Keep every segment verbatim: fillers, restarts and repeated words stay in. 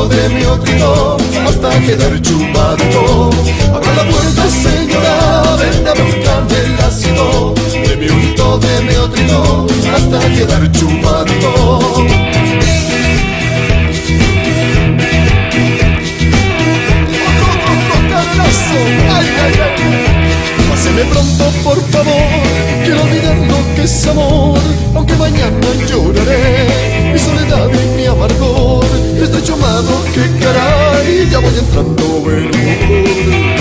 unito de mi otro hasta quedar chupado. Abra la puerta, señora, véndame un candelacito de mi unito de mi otro hasta quedar chupado. Ay, ay, ay. Páseme pronto, por favor, quiero olvidar lo que es amor, aunque mañana lloraré mi soledad y mi amargor. Estoy chumado, que caray, ya voy entrando en humor.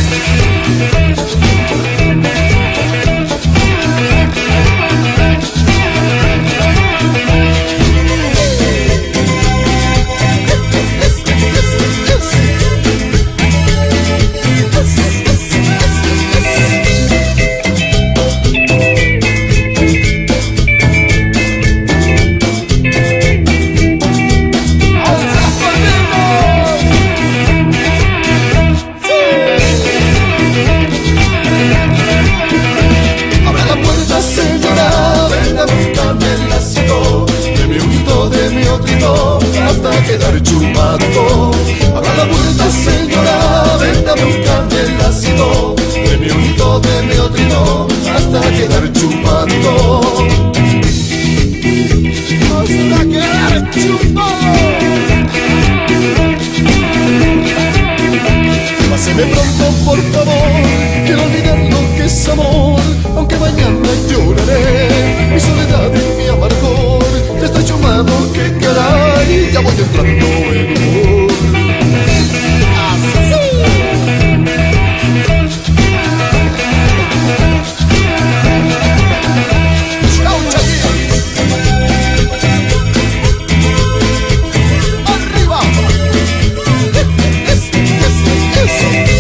Hasta quedar chupado. Abra la puerta, señora, véndame un candelacito de mi unito, de mi otrino, hasta quedar chupado. Hasta quedar chupado. Páseme pronto, por favor, quiero olvidar lo que es amor, aunque mañana lloraré mi soledad y mi amargor. Estoy chumado, que caray, ya voy entrando en humor. Así. Chau, Chaguía. Arriba. Eso, eso, eso.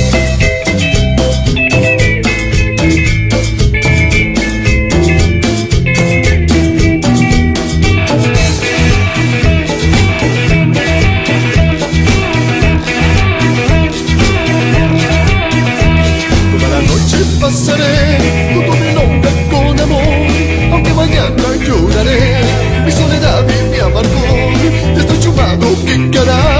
Pasaré junto a mi nombre con amor, aunque mañana lloraré mi soledad y mi amargor. Estoy chumado, que caray.